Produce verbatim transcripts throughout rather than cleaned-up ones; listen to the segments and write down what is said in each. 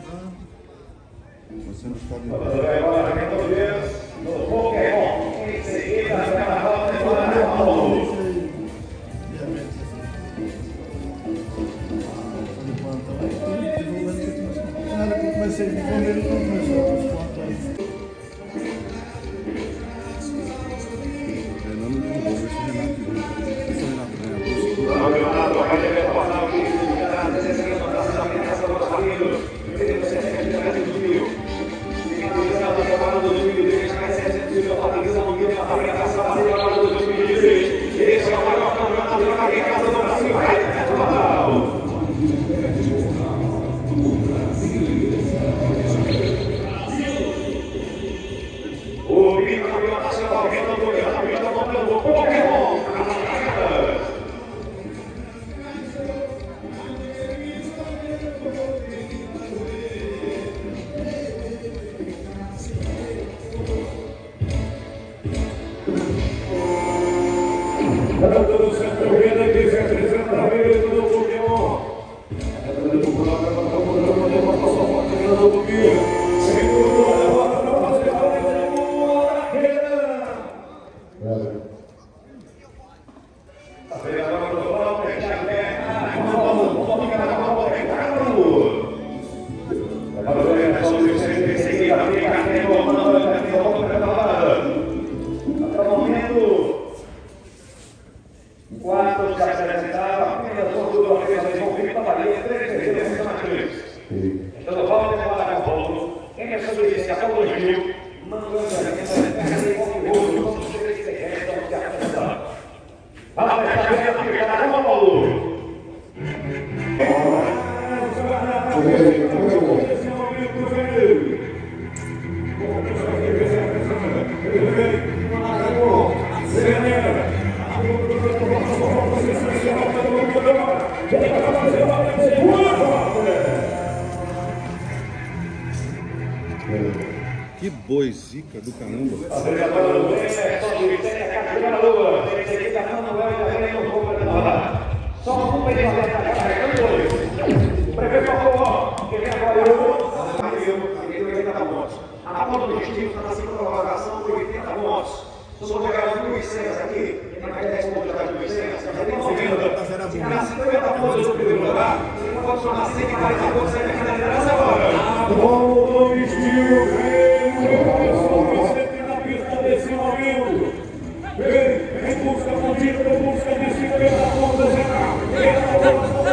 Você não está de agora, Dias, no Pokémon. Em seguida, a roda de Paulo. Eu comecei a desenvolver ele não começou a contar. Renato de novo, esse Renato de novo. Esse Renato ganha. Renato, vai retornar o time. A descendo da ameaça dos barreiros. Ele se recebe do trio. Finalizando a temporada do dois mil e três, mais setecentos mil para a divisão do Guilherme, a aplicação da temporada do dois mil e três. Esse é o maior campeonato de vaga em casa do Brasil. Vai, Natal! O bicampeão nacional Renato está montando o Pokémon. Do centro verde que se apresenta a rede do Pokémon. Quatro se apresentaram, apenas um do Orquestra de João Vitor Bahia, três vezes de Matriz. Então, volta a falar com o Paulo. Quem é sobre isso? É Paulo Gil. Mandando a gente para o Paulo, vamos ver se restam se apresentar. Vamos deixar bem aplicado com o Paulo. Que boi zica do caramba. Só um período de carregando dois. O prefeito falou, que vem agora eu. A conta do destino está na segunda prorrogação de oitenta pontos. Sou pegando Luiz César aqui, e na queda de pontos de Luiz César, já tem correndo. Se ganhar cinquenta pontos no primeiro lugar, ele pode somar cento e quarenta pontos e vai na liderança agora. A conta do destino vem, setenta pista desse momento. Vem, em busca contínua, em busca de cinquenta pontos. Vem,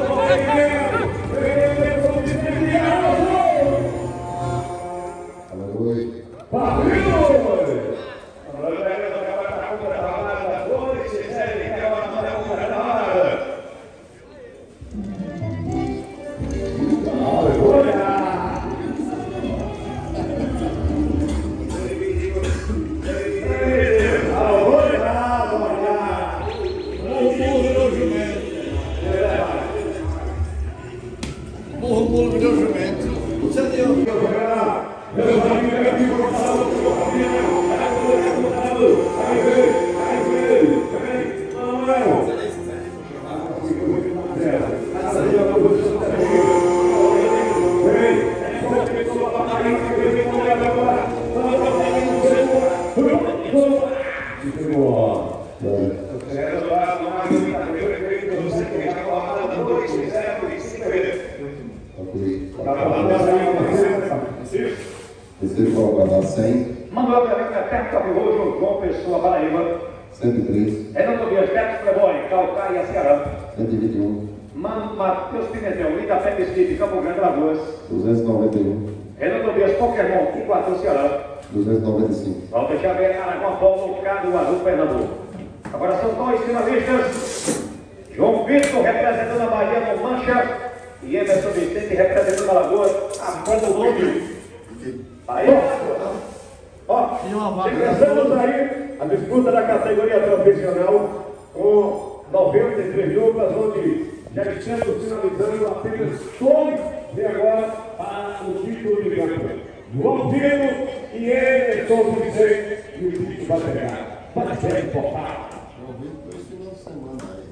Esse foi o guardado cem. Manuel Pereira, perto da Rua João Pessoa, Paraíba. cento e três. Renan Tobias, perto do Playboy, Calcaia, Ceará. cento e vinte e um. Mano Matheus Pimentel, Linda Pé Mesquita, Campo Grande, Lagoas. duzentos e noventa e um. Renan Tobias, Pokémon, Iguatu, Ceará. duzentos e noventa e cinco. Walter Xavier, Aragão, Paulo, Cado, Azul, Pernambuco. Agora são dois finalistas. João Vitor representando a Bahia no Mancha e Emerson Vicente representando a Lagoa, a Ponta do Rio. Aí, ó, começamos aí a disputa da categoria profissional com noventa e três duplas, onde já estamos finalizando apenas dois de agora para o título de campeão. João Vitor e Emerson Vicente e o título vai pegar. Vai ser importante. João Vitor esse final de semana aí.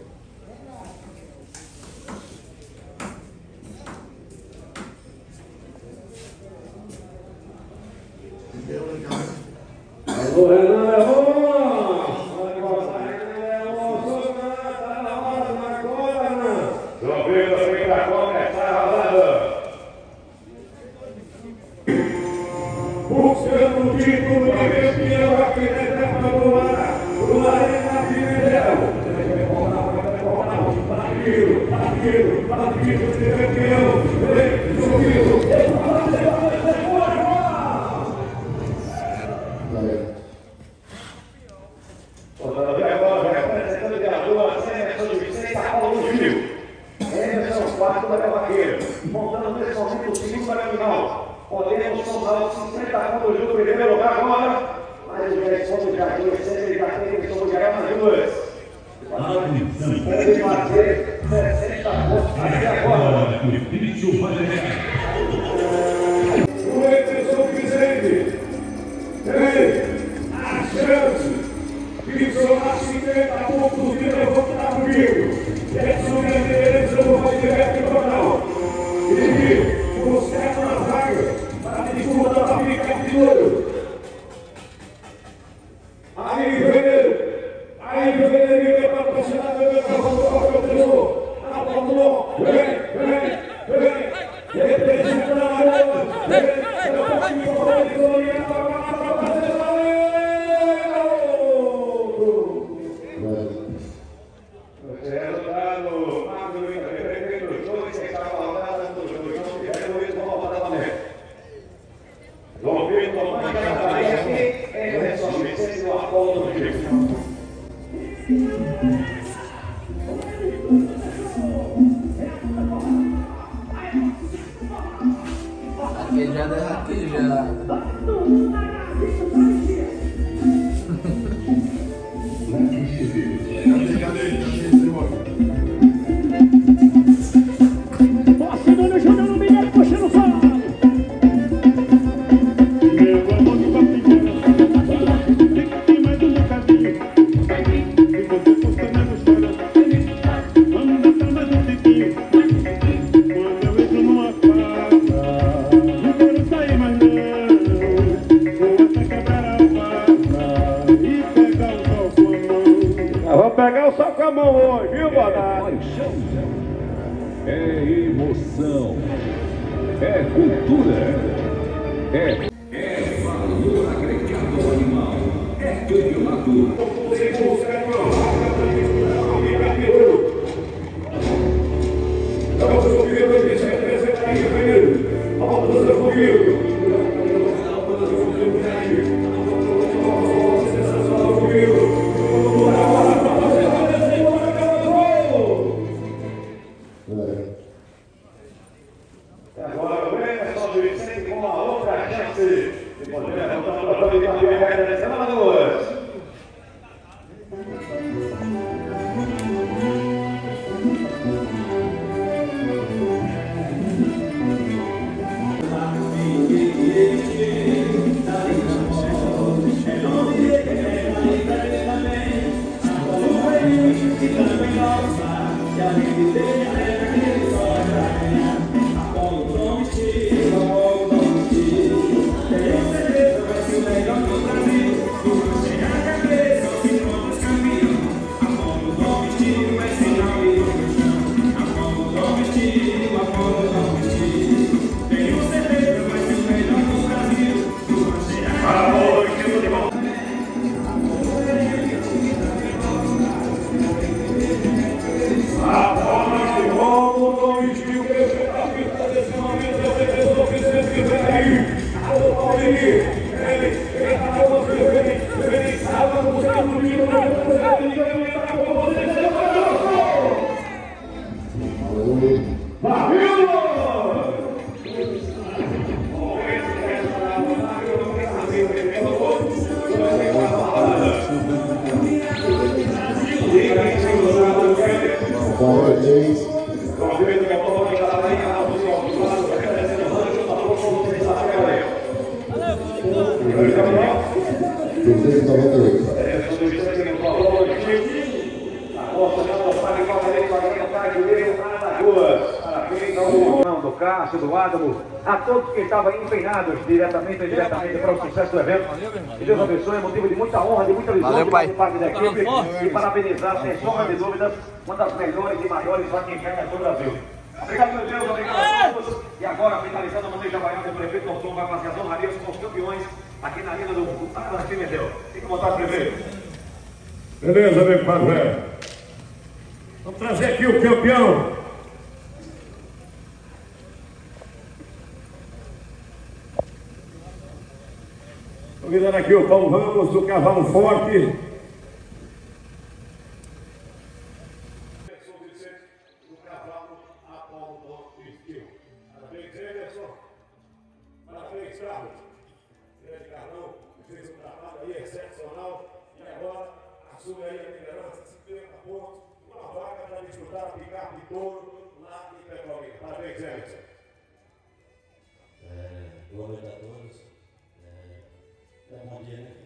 O Renan é bom! Vai cortar, Renan é bom! Tá na hora, na agora, Renan! João Vitor vem pra começar a rodada! Buscando o título de campeão aqui na etapa do ar, o Arena Pimentel. Batido, batido, batido de campeão, vem, subiu. Portanto, agora, representando de Alagoas, Emerson de Vicente, Paulo Gil. Emerson, quarto da Vaqueiro, montando nesse momento o segundo para a final. Podemos somar cinquenta pontos do primeiro lugar agora, mas os dez pontos já tinham sempre já tem que sobreviver nas duas. Pode fazer sessenta pontos até agora. O Emerson Vicente tem a chance de somar cinquenta pontos e levantar comigo. É sobre a vai direto no canal. E buscar uma vaga para a disputa da pica de ouro. Aí vem, aí vem ele para pressionar o cavalo do Copa do Sul. Apontou, vem, vem, vem, representa a Alagoas, vem, é o time favorito do Oriente para fazer valer. Resultado, Magno e Prefeito, os dois que estavam rodadas no jogo, não tiveram isso, vão voltar novamente. João Vitor, Mancha da Bahia, aqui, Emerson Vicente, o Apolo do Rio. Raquejada é raquejada. Segunda jogando no Mineiro, puxando o falo. Meu amor de papinha, tem mais um bocadinho. E você postando a história. Vamos dançar mais um tiquinho. Quando eu entro numa farra, não quero sair mais não. Vou até quebrar a farra e pegar o sol com a mão. Vamos pegar o sol com a mão hoje, viu, Bonatti? É emoção, é cultura, é, é valor agregado ao animal, é campeonato. Agora o Emerson Vicente com uma outra chance de poder levantar o troféu de campeão dessa Alagoas. do Cássio, do Adamo, a todos que estavam empenhados diretamente e indiretamente para o sucesso do evento. Que Deus abençoe, é motivo de muita honra, de muita visão Valeu, de pai. parte da equipe e parabenizar, sem sombra de dúvidas, uma das melhores e maiores vaquinhas do Brasil. Obrigado, meu Deus, obrigado a todos. E agora, finalizando a bandeja baiana, o prefeito Norton vai fazer as honrarias com os campeões aqui na Arena do Parada Pimentel. Fique à vontade, prefeito. Beleza, meu padre. Vamos trazer aqui o campeão. Convidando aqui o Paulo Ramos, do Cavalo Forte. Do Cavalo Apolo do Estilo. Parabéns, Anderson. Parabéns, Carlos. Grande Carlão, fez um trabalho aí excepcional. E agora assume aí a liderança, cinquenta pontos, uma vaga para disputar a picape de touro lá em Petrolina. Parabéns, Anderson. É, boa noite a todos. É, bom dia, né?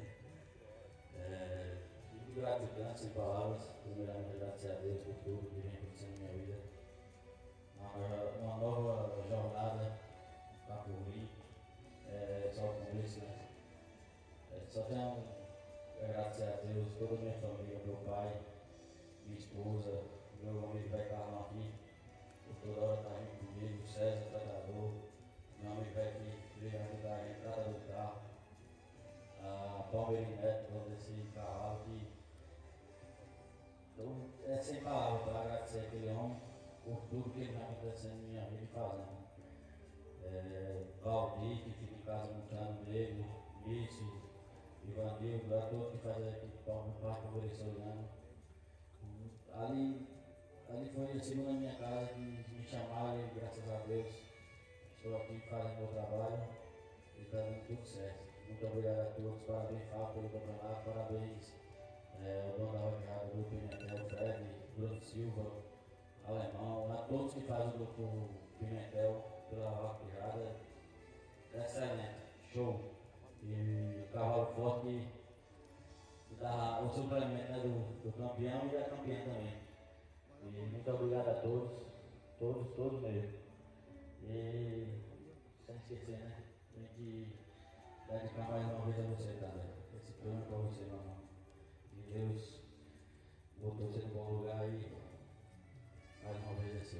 É, de gratidão, sem palavras. Primeiramente, agradecer a Deus por tudo que vem acontecendo na minha vida. Uma, uma nova jornada para por vir. É, só o começo, né? É, só tenho que agradecer a Deus, toda a minha família, meu pai, minha esposa, meu amigo Beto Carlão aqui, por toda hora está junto comigo, o César, o tratador, meu amigo Beto que veio ajudar a gente, tratador do carro, a Palmeirinha Neto, todo esse cavalo que. Então, é sem palavras para agradecer aquele homem por tudo que ele está acontecendo na minha vida e fazendo. É, Valdir, que fica em casa montando nele, Mício, Ivanildo, a todos que fazem aqui parte do Venezuelano. Ali, ali foi a segunda minha casa que me chamaram e graças a Deus estou aqui fazendo meu trabalho e está dando tudo certo. Muito obrigado a todos, parabéns Fábio pelo campeonato, parabéns é, o dono da Vaquejada, do Pimentel, Fred, Bruno Silva, Alemão, a todos que fazem o grupo Pimentel pela Vaquejada. Excelente, show. E o cavalo forte dá o suplemento, né, do, do campeão e da campeã também. E muito obrigado a todos, todos, todos mesmo. E sem esquecer, né? Tem que dedicar mais uma vez a você também. Esse prêmio para você, meu irmão. E Deus botou você no bom lugar e mais uma vez é seu.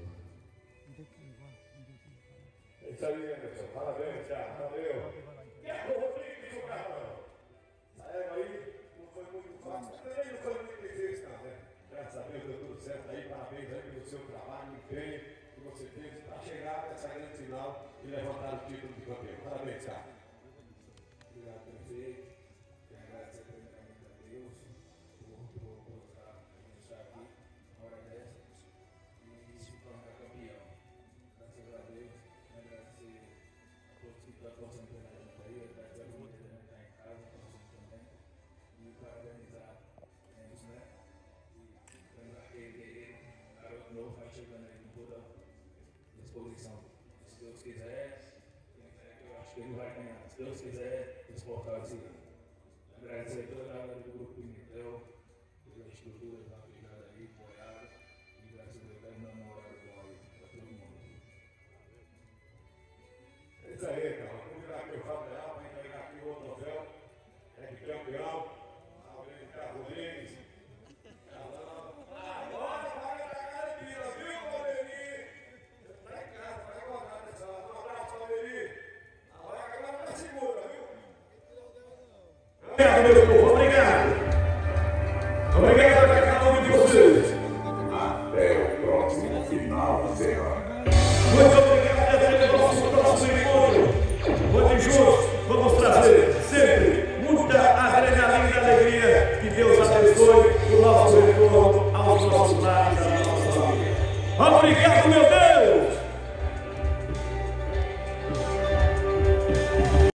É isso aí, Anderson. Parabéns, Thiago. Valeu. E a Rodrigues, o carro. Saiu aí, não foi muito fácil, mas também não foi muito difícil, não, né? Graças a Deus deu tudo certo aí. Parabéns aí pelo seu trabalho, empenho que você teve para chegar nessa grande final e levantar o título de campeão. Parabéns, Thiago. Obrigado, prefeito. Quero agradecer primeiramente a Deus por colocar estar aqui na hora dessa e se tornar campeão. Graças a Deus, agradecer a todos que estão torcendo pela gente aí, agradecer a família que está em casa, torcendo também, e parabenizar eles, né? E lembrar que ele, garoto novo, vai chegando aí com toda a disposição. Se Deus quiser, eu acho que ele vai ganhar. Se Deus quiser, exportar esse ano. Agradecer a toda a galera do Grupo Pimentel, pela estrutura da vaquejada aí, apoiada. E graças a Deus, terminando um horário bom aí para todo mundo. É isso aí, cara. Vamos virar aqui o Fabreal para entregar aqui o troféu. É de campeão. Alguém de Carlos Rodrigues. Agora vai entregar a vida, viu, Palmeirinho? Você está em casa, vai guardar nessa. Um abraço, Palmeirinho. A vaga agora está segura, viu? Obrigado, meu povo. Obrigado. Obrigado.